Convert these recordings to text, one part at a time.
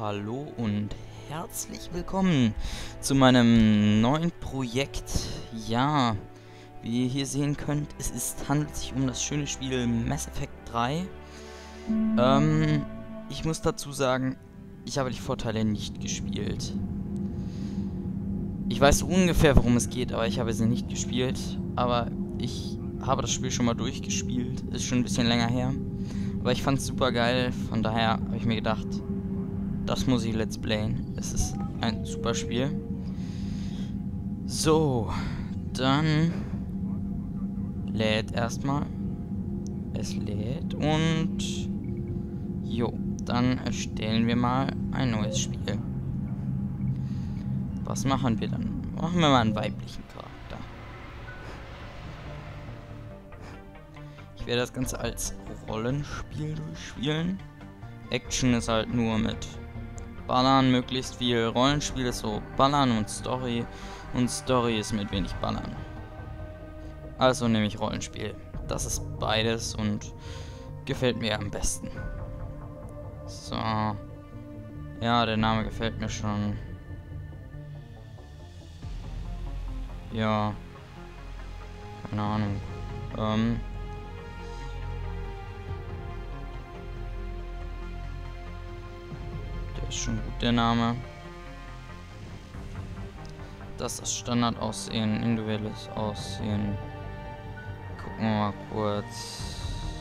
Hallo und herzlich willkommen zu meinem neuen Projekt. Ja, wie ihr hier sehen könnt, handelt sich um das schöne Spiel Mass Effect 3. Ich muss dazu sagen, ich habe die Vorteile nicht gespielt. Ich weiß ungefähr, worum es geht, aber ich habe sie nicht gespielt. Aber ich habe das Spiel schon mal durchgespielt. Ist schon ein bisschen länger her. Aber ich fand es super geil, von daher habe ich mir gedacht, das muss ich let's playen. Es ist ein super Spiel. So, dann lädt erstmal. Es lädt und jo, dann erstellen wir mal ein neues Spiel. Was machen wir dann? Machen wir mal einen weiblichen Charakter. Ich werde das Ganze als Rollenspiel durchspielen. Action ist halt nur mit Ballern, möglichst viel. Rollenspiel ist so Ballern und Story. Und Story ist mit wenig Ballern. Also nehme ich Rollenspiel. Das ist beides und gefällt mir am besten. So. Ja, der Name gefällt mir schon. Ja. Keine Ahnung. Der ist schon gut, der Name. Das ist das Standardaussehen, individuelles Aussehen. Gucken wir mal kurz.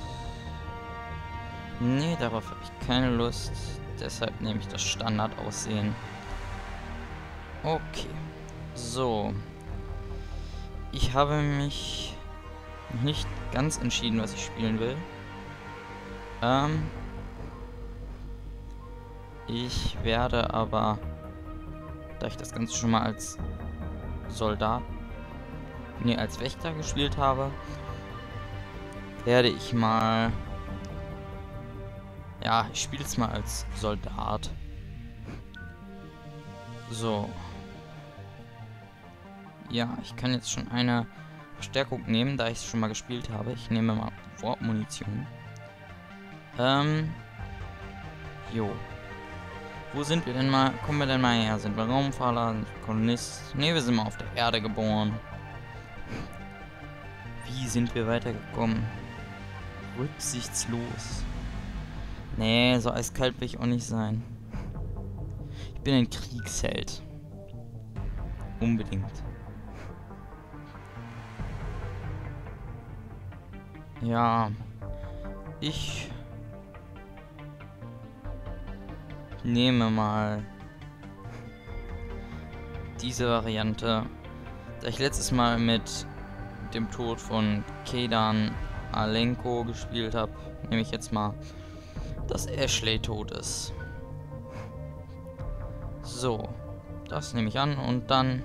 Nee, darauf habe ich keine Lust. Deshalb nehme ich das Standardaussehen. Okay. So. Ich habe mich noch nicht ganz entschieden, was ich spielen will. Ich werde aber, da ich das Ganze schon mal als als Wächter gespielt habe, werde ich mal, ja, ich spiele es mal als Soldat. So. Ja, ich kann jetzt schon eine Verstärkung nehmen, da ich es schon mal gespielt habe. Ich nehme mal Warp-Munition. Jo. Wo sind wir denn mal? Kommen wir denn mal her? Sind wir Raumfahrer? Sind wir Kolonist? Ne, wir sind mal auf der Erde geboren. Wie sind wir weitergekommen? Rücksichtslos. Nee, so eiskalt will ich auch nicht sein. Ich bin ein Kriegsheld. Unbedingt. Ja. Ich nehme mal diese Variante. Da ich letztes Mal mit dem Tod von Kaydan Alenko gespielt habe, nehme ich jetzt mal, dass Ashley tot ist. So, das nehme ich an und dann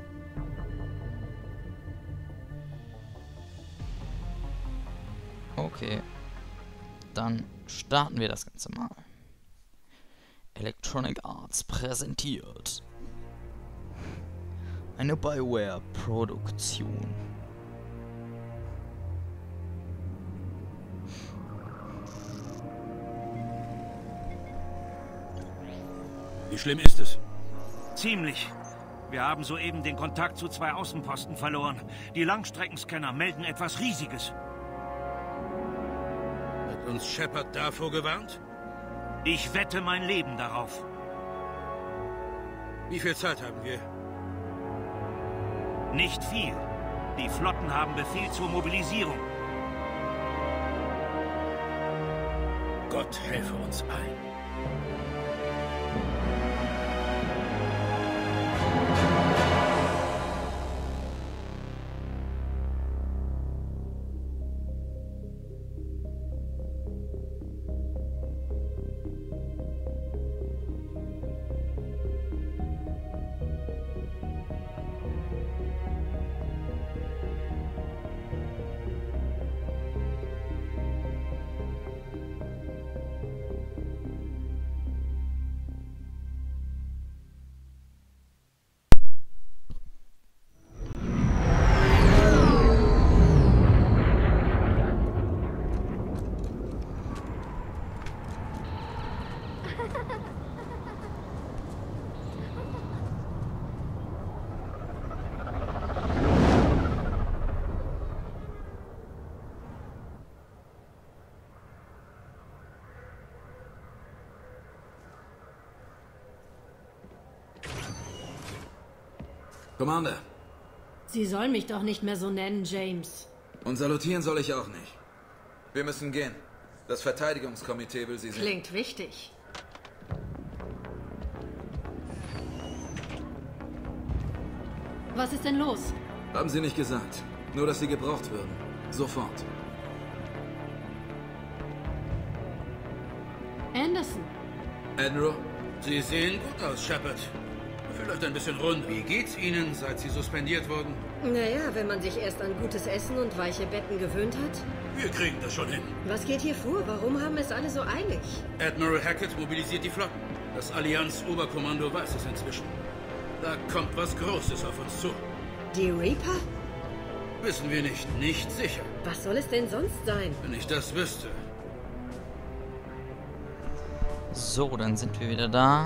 okay, dann starten wir das Ganze mal. Electronic Arts präsentiert eine BioWare-Produktion. Wie schlimm ist es? Ziemlich. Wir haben soeben den Kontakt zu 2 Außenposten verloren. Die Langstreckenscanner melden etwas Riesiges. Hat uns Shepard davor gewarnt? Ich wette mein Leben darauf. Wie viel Zeit haben wir? Nicht viel. Die Flotten haben Befehl zur Mobilisierung. Gott helfe uns allen. Commander. Sie soll mich doch nicht mehr so nennen, James. Und salutieren soll ich auch nicht. Wir müssen gehen. Das Verteidigungskomitee will Sie sehen. Klingt wichtig. Was ist denn los? Haben Sie nicht gesagt. Nur, dass Sie gebraucht würden. Sofort. Anderson. Admiral? Sie sehen gut aus, Shepard. Vielleicht ein bisschen rund. Wie geht's Ihnen, seit Sie suspendiert wurden? Naja, wenn man sich erst an gutes Essen und weiche Betten gewöhnt hat. Wir kriegen das schon hin. Was geht hier vor? Warum haben es alle so eilig? Admiral Hackett mobilisiert die Flotten. Das Allianz-Oberkommando weiß es inzwischen. Da kommt was Großes auf uns zu. Die Reaper? Wissen wir nicht. Nicht sicher. Was soll es denn sonst sein? Wenn ich das wüsste. So, dann sind wir wieder da.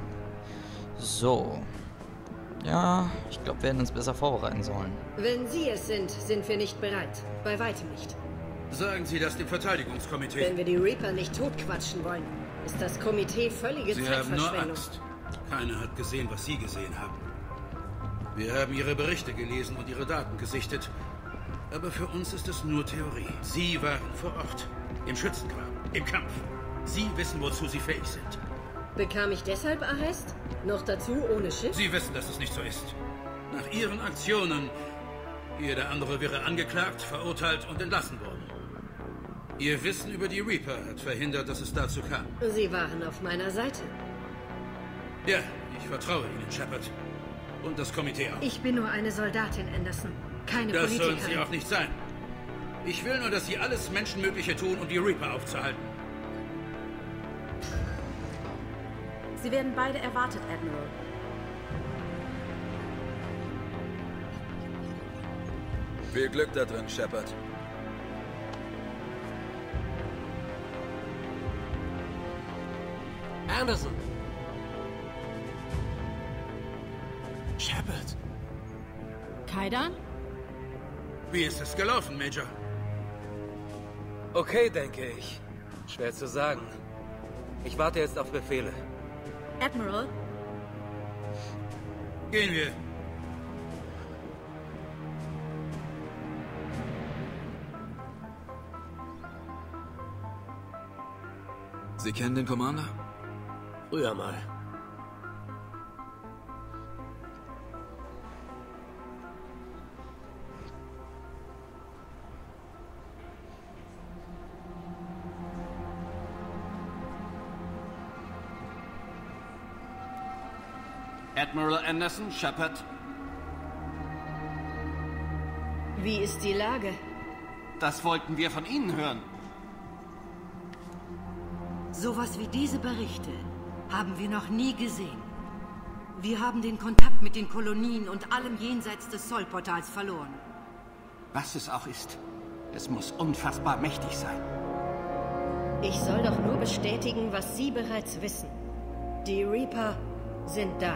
So. Ja, ich glaube, wir hätten uns besser vorbereiten sollen. Wenn Sie es sind, sind wir nicht bereit. Bei weitem nicht. Sagen Sie das dem Verteidigungskomitee. Wenn wir die Reaper nicht totquatschen wollen, ist das Komitee völlige Sie haben nur Zeitverschwendung. Angst. Keiner hat gesehen, was Sie gesehen haben. Wir haben Ihre Berichte gelesen und Ihre Daten gesichtet. Aber für uns ist es nur Theorie. Sie waren vor Ort. Im Schützengraben. Im Kampf. Sie wissen, wozu Sie fähig sind. Bekam ich deshalb Arrest? Noch dazu ohne Schiff? Sie wissen, dass es nicht so ist. Nach Ihren Aktionen, jeder andere wäre angeklagt, verurteilt und entlassen worden. Ihr Wissen über die Reaper hat verhindert, dass es dazu kam. Sie waren auf meiner Seite. Ja, ich vertraue Ihnen, Shepard. Und das Komitee auch. Ich bin nur eine Soldatin, Anderson. Keine Das sollen Politikerin. Sie auch nicht sein. Ich will nur, dass Sie alles Menschenmögliche tun, um die Reaper aufzuhalten. Sie werden beide erwartet, Admiral. Viel Glück da drin, Shepard. Anderson! Shepard? Kaidan? Wie ist es gelaufen, Major? Okay, denke ich. Schwer zu sagen. Ich warte jetzt auf Befehle. Admiral, Gehen wir. Sie kennen den Commander? Früher mal. Admiral Anderson, Shepard. Wie ist die Lage? Das wollten wir von Ihnen hören. Sowas wie diese Berichte haben wir noch nie gesehen. Wir haben den Kontakt mit den Kolonien und allem jenseits des Sol-Portals verloren. Was es auch ist, es muss unfassbar mächtig sein. Ich soll doch nur bestätigen, was Sie bereits wissen. Die Reaper sind da.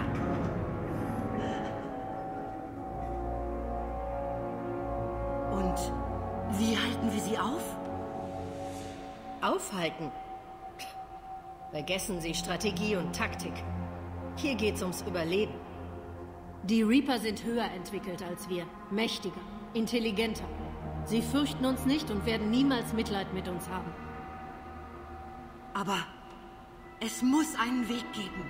Und wie halten wir sie auf? Aufhalten? Vergessen Sie Strategie und Taktik. Hier geht's ums Überleben. Die Reaper sind höher entwickelt als wir. Mächtiger, intelligenter. Sie fürchten uns nicht und werden niemals Mitleid mit uns haben. Aber es muss einen Weg geben.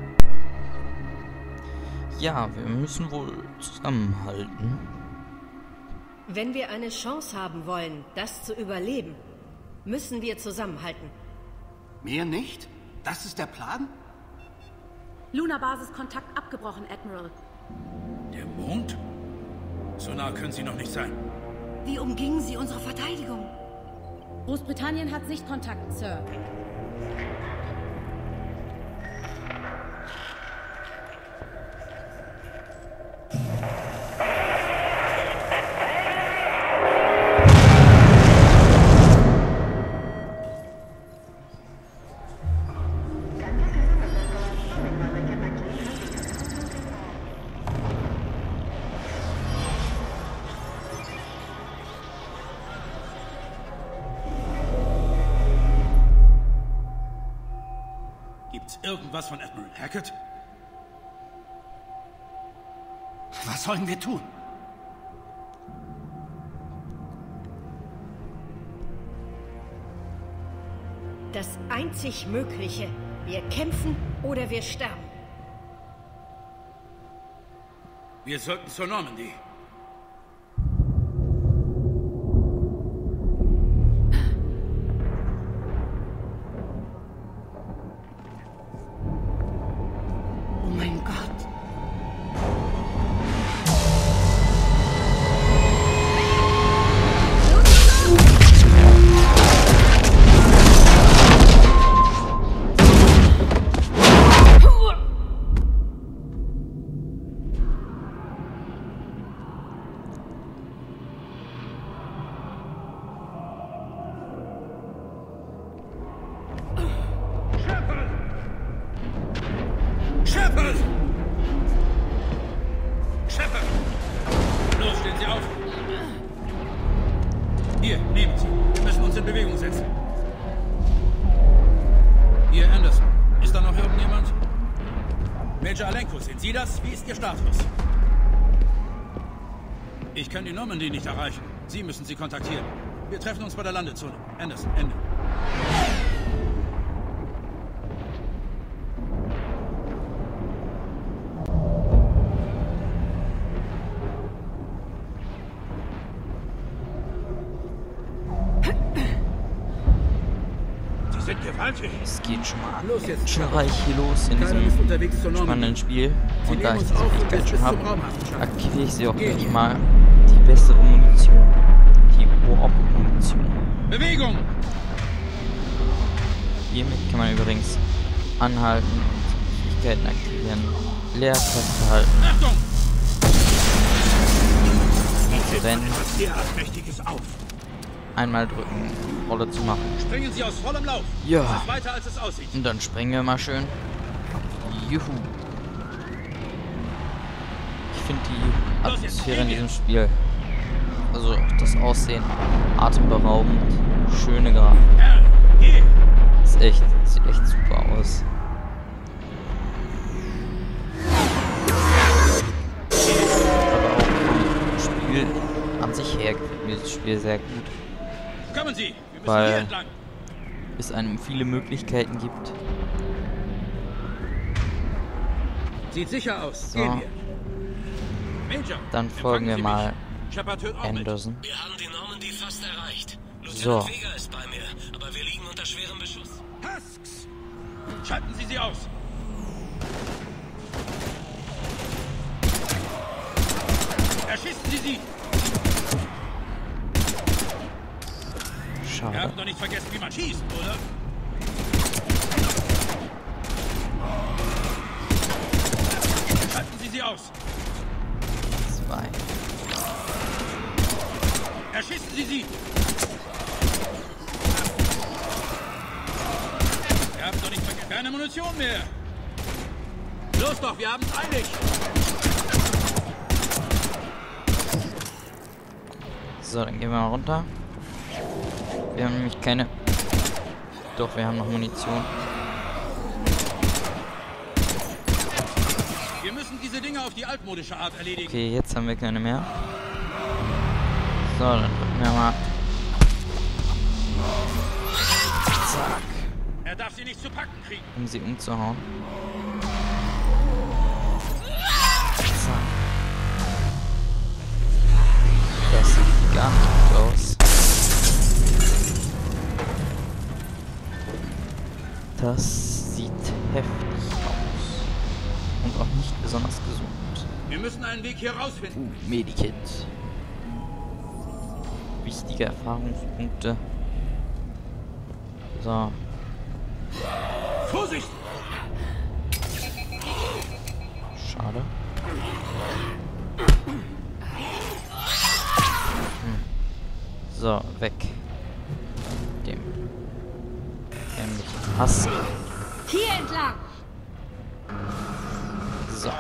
Ja, wir müssen wohl zusammenhalten. Wenn wir eine Chance haben wollen, das zu überleben, müssen wir zusammenhalten. Mehr nicht? Das ist der Plan? Luna-Basis-Kontakt abgebrochen, Admiral. Der Mond? So nah können Sie noch nicht sein. Wie umgingen sie unsere Verteidigung? Großbritannien hat Sichtkontakt, Sir. Gibt's irgendwas von Admiral Hackett? Was sollen wir tun? Das einzig Mögliche. Wir kämpfen oder wir sterben. Wir sollten zur Normandy. Oh mein Gott. Shepard! Shepard! Los, stehen Sie auf! Hier, nehmen Sie. Wir müssen uns in Bewegung setzen. Hier, Anderson. Ist da noch irgendjemand? Major Alenko, sind Sie das? Wie ist Ihr Status? Ich kann die Normandy nicht erreichen. Sie müssen sie kontaktieren. Wir treffen uns bei der Landezone. Anderson, Ende. Es geht schon mal actionreich hier los in diesem spannenden Spiel. Und da ich diese Fähigkeit schon habe, aktiviere ich sie auch gleich mal. Die bessere Munition. Die Warp-Munition. Bewegung! Hiermit kann man übrigens anhalten und Fähigkeiten aktivieren. Leertaste halten. Achtung! Rennen. Mächtiges auf. Einmal drücken, Rolle zu machen. Springen Sie aus vollem Lauf. Ja. Das ist weiter, als es aussieht. Und dann springen wir mal schön. Juhu. Ich finde die Atmosphäre in diesem Spiel, also das Aussehen, atemberaubend. Schöne Grafik. Ist echt, sieht echt super aus. Aber auch vom Spiel an sich her gefällt mir das Spiel sehr gut. Kommen Sie, wir müssen weil hier entlang. Es einem viele Möglichkeiten gibt. Sieht sicher aus. So. Gehen wir. Major, Dann folgen wir mal Shepard hört auch mit. Anderson. Wir haben die Normandy fast erreicht. So. Lieutenant Vega ist bei mir, aber wir liegen unter schwerem Beschuss. Husks! Schalten Sie sie aus. Erschießen Sie sie! Schade. Wir haben doch nicht vergessen, wie man schießt, oder? Schalten Sie sie aus. 2. Erschießen Sie sie! Wir haben doch nicht vergessen. Keine Munition mehr! Los doch, wir haben es eilig! So, dann gehen wir mal runter. Wir haben nämlich keine... Doch, wir haben noch Munition. Wir müssen diese Dinge auf die altmodische Art erledigen. Okay, jetzt haben wir keine mehr. So, dann drücken wir mal. Zack. Er darf sie nicht zu packen kriegen. Um sie umzuhauen. Zack. Das sieht gar nicht gut aus. Das sieht heftig aus. Und auch nicht besonders gesund. Wir müssen einen Weg hier rausfinden. Medikit. Wichtige Erfahrungspunkte. So. Vorsicht! Schade. So, weg. Dem dämlichen Hass. Hier entlang! So.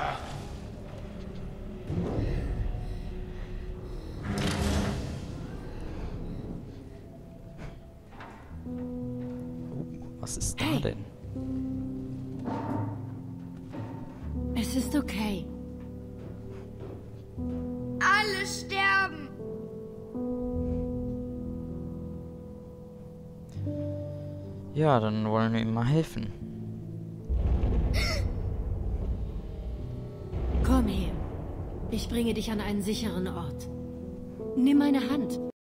Was ist da denn? Es ist okay. alle sterben. Ja, dann wollen wir ihm mal helfen. Komm her. Ich bringe dich an einen sicheren Ort. Nimm meine Hand.